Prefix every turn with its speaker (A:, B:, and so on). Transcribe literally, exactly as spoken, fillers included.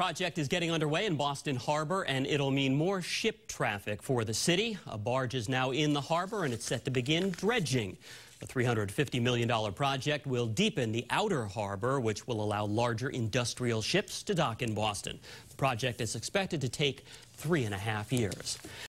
A: project is getting underway in Boston Harbor, and it'll mean more ship traffic for the city. A barge is now in the harbor, and it's set to begin dredging. The three hundred fifty million dollar project will deepen the outer harbor, which will allow larger industrial ships to dock in Boston. The project is expected to take three and a half years.